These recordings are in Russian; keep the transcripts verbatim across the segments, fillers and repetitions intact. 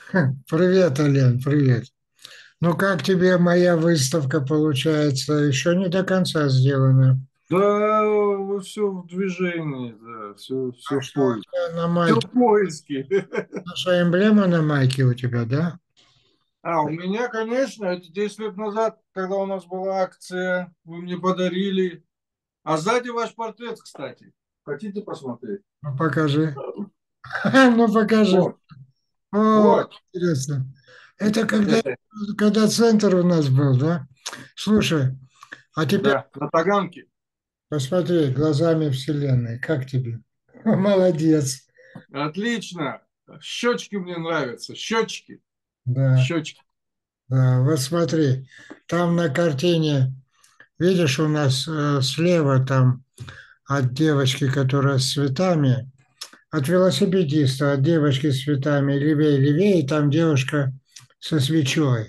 Привет, Ален, привет. Ну как тебе моя выставка получается? Еще не до конца сделана. Да, все в движении, да, все, А все в что у поиске. тебя на Все майке? в поиске. Наша эмблема на майке у тебя, да? А, у меня, конечно, это десять лет назад, когда у нас была акция, вы мне подарили. А сзади ваш портрет, кстати. Хотите посмотреть? Ну покажи. Ну покажи. Вот, О, вот. интересно. Это когда, Это, когда центр у нас был, да? Слушай, а теперь да, на Таганке. посмотри глазами Вселенной. Как тебе? Молодец. Отлично. Щечки мне нравятся. Щечки. Да, Щечки. да. Вот смотри, там на картине, видишь, у нас э, слева там от девочки, которая с цветами, от велосипедиста, от девочки с цветами левее, левее, и там девушка со свечой.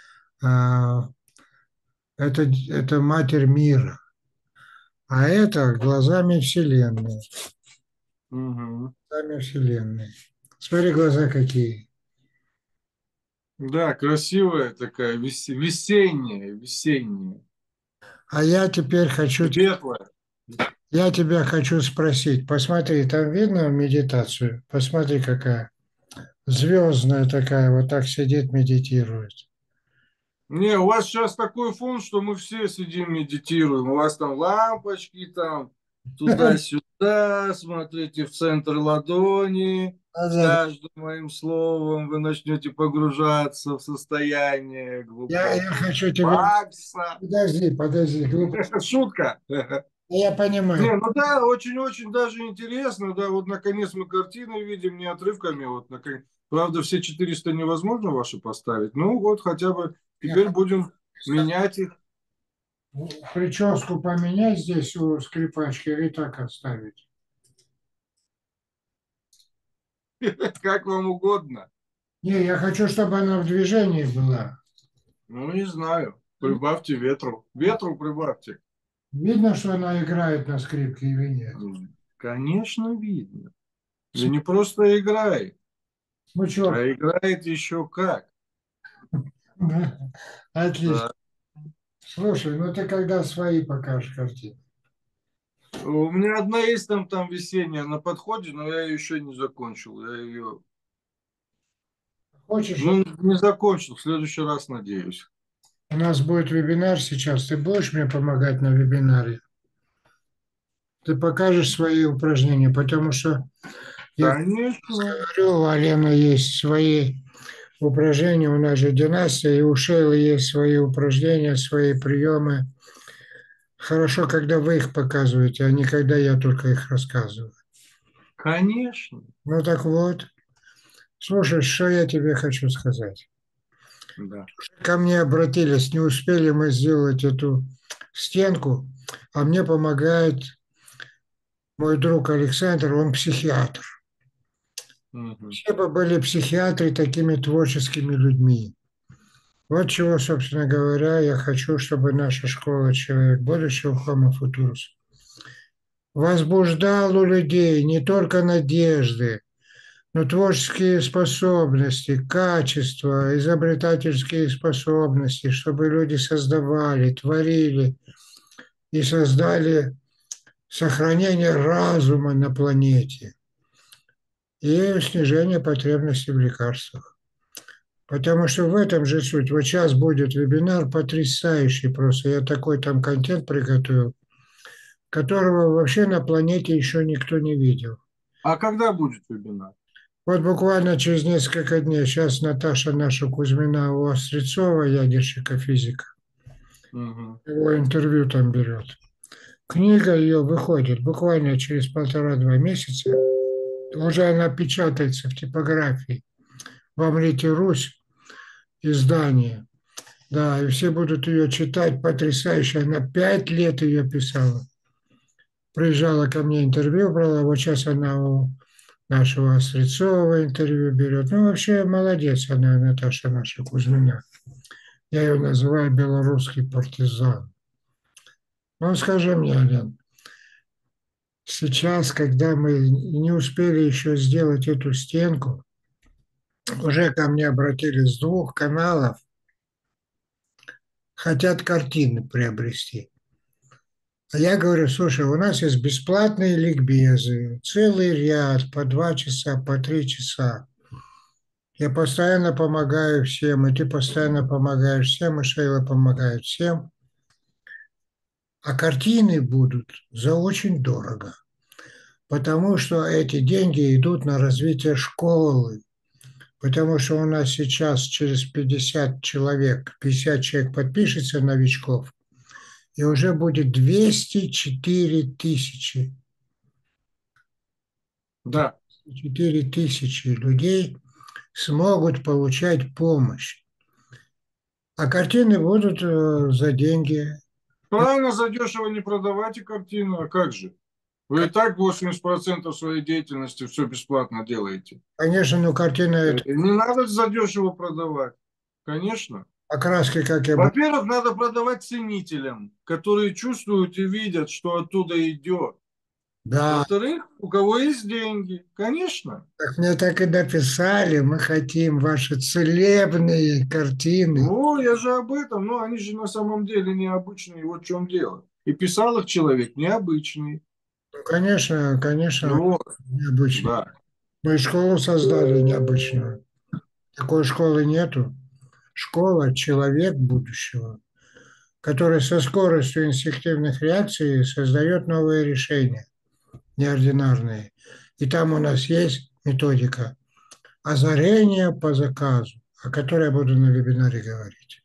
А, это, это Матерь мира, а это глазами Вселенной. Мгм. Глазами Вселенной. Смотри, глаза какие. Да, красивая такая, вес- весенняя, весенняя. А я теперь хочу, Светлая. я тебя хочу спросить. Посмотри, там видно медитацию? Посмотри, какая звездная такая, вот так сидит, медитирует. Не, у вас сейчас такой фон, что мы все сидим, медитируем. У вас там лампочки, там туда-сюда, смотрите в центр ладони. С Да-да-да. каждым моим словом вы начнете погружаться в состояние Я, я глубокого хочу тебя... релакса. Подожди, подожди, глупо. Шутка. Я понимаю. Не, ну да, очень-очень даже интересно, да, вот наконец мы картины видим не отрывками, вот наконец. Правда, все четыреста невозможно ваши поставить, ну вот хотя бы Я теперь хочу будем сказать, менять их. прическу поменять здесь у скрипачки или так оставить? Как вам угодно. Не, я хочу, чтобы она в движении была. Ну, не знаю. Прибавьте ветру. Ветру прибавьте. Видно, что она играет на скрипке или нет? М, Конечно, видно. Да не просто играет, Смычок. а играет еще как. Да. Отлично. Да. Слушай, ну ты когда свои покажешь картины? У меня одна есть там, там весенняя на подходе, но я ее еще не закончил. Я ее, Хочешь, ну, не закончил. В следующий раз надеюсь. у нас будет вебинар сейчас. Ты будешь мне помогать на вебинаре? Ты покажешь свои упражнения, потому что я Конечно. говорю, у Алены есть свои упражнения, у нас же династия, и у Шейлы есть свои упражнения, свои приемы. Хорошо, когда вы их показываете, а не когда я только их рассказываю. Конечно. Ну так вот, слушай, что я тебе хочу сказать. Да. Ко мне обратились, не успели мы сделать эту стенку, а мне помогает мой друг Александр, он психиатр. Мгм. Все бы были психиатры такими творческими людьми. Вот чего, собственно говоря, я хочу, чтобы наша школа «Человек будущего» Homo Futurus возбуждал у людей не только надежды, но творческие способности, качества, изобретательские способности, чтобы люди создавали, творили и создали сохранение разума на планете и снижение потребности в лекарствах. Потому что в этом же суть. Вот сейчас будет вебинар потрясающий просто. Я такой там контент приготовил, которого вообще на планете еще никто не видел. А когда будет вебинар? Вот буквально через несколько дней сейчас Наташа наша Кузьмина у Острецова, ядерщика физика, Мгм. его интервью там берет. Книга ее выходит буквально через полтора-два месяца. Уже она печатается в типографии. В Амрите Русь издание. Да, и все будут ее читать. Потрясающе. Она пять лет ее писала. Приезжала ко мне, интервью брала. Вот сейчас она у нашего Острецова интервью берет. Ну, вообще молодец она, Наташа наша Кузьмина. Я ее называю белорусский партизан. Ну, скажи мне, Лен, сейчас, когда мы не успели еще сделать эту стенку, Уже ко мне обратились с двух каналов, хотят картины приобрести. А я говорю, слушай, у нас есть бесплатные ликбезы, целый ряд, по два часа, по три часа. Я постоянно помогаю всем, и ты постоянно помогаешь всем, и Шейла помогает всем. А картины будут за очень дорого, потому что эти деньги идут на развитие школы. Потому что у нас сейчас через пятьдесят человек, пятьдесят человек подпишется, новичков, и уже будет двести четыре тысячи. Да. четыре тысячи людей смогут получать помощь. А картины будут э, за деньги. Правильно, задешево не продавайте картину, а как же? Вы и так восемьдесят процентов своей деятельности все бесплатно делаете. Конечно, ну картина Э, это Не надо задешево продавать. Конечно. окраски, как я бы. Во-первых, надо продавать ценителям, которые чувствуют и видят, что оттуда идет. Да, Во-вторых, у кого есть деньги, конечно. так мне так и написали, мы хотим ваши целебные картины. Ну, я же об этом, но они же на самом деле необычные, вот в чем дело. И писал их человек необычный. Ну, конечно, конечно, Вот, необычно. да. Мы школу создали необычную. Такой школы нету. Школа — человек будущего, который со скоростью инстинктивных реакций создает новые решения, неординарные. И там у нас есть методика озарения по заказу, о которой я буду на вебинаре говорить.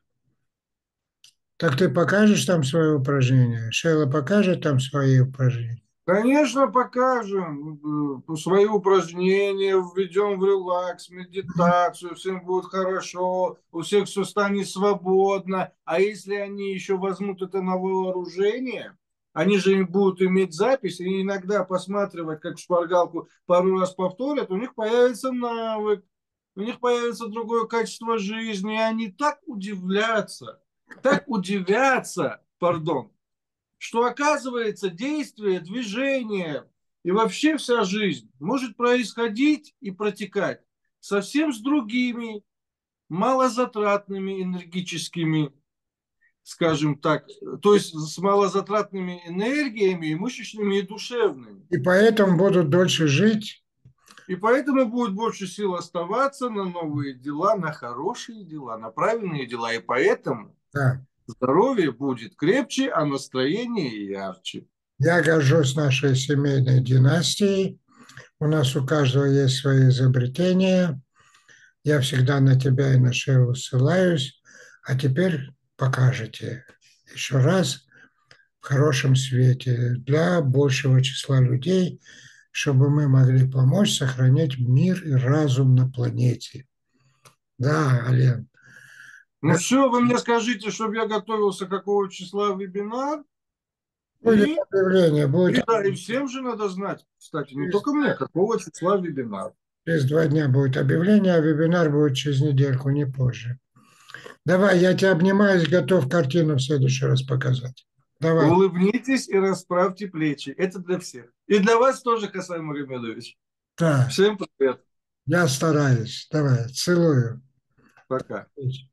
Так ты покажешь там свое упражнение? Шейла покажет там свои упражнения? Конечно, покажем э, свои упражнения, введем в релакс, медитацию, всем будет хорошо, у всех все станет свободно. А если они еще возьмут это на вооружение, они же будут иметь запись и иногда посматривать, как шпаргалку пару раз повторят, у них появится навык, у них появится другое качество жизни, и они так удивлятся, так удивятся, пардон, что оказывается действие, движение и вообще вся жизнь может происходить и протекать совсем с другими малозатратными энергическими, скажем так, то есть с малозатратными энергиями и мышечными, и душевными. И поэтому будут дольше жить. И поэтому будет больше сил оставаться на новые дела, на хорошие дела, на правильные дела. И поэтому Да. здоровье будет крепче, а настроение ярче. Я горжусь нашей семейной династией. У нас у каждого есть свои изобретения. Я всегда на тебя и на Шейлу ссылаюсь. А теперь покажете еще раз в хорошем свете для большего числа людей, чтобы мы могли помочь сохранять мир и разум на планете. Да, Ален. Ну все, вы мне скажите, чтобы я готовился какого числа вебинар. Будет И, объявление, и будет да, и всем же надо знать, кстати, не через, только мне, какого числа вебинар. через два дня будет объявление, а вебинар будет через недельку, не позже. Давай, я тебя обнимаюсь, готов картину в следующий раз показать. Давай. Улыбнитесь и расправьте плечи. Это для всех. И для вас тоже, Хасан Магомедович. Да, Всем привет. я стараюсь. Давай, целую. Пока.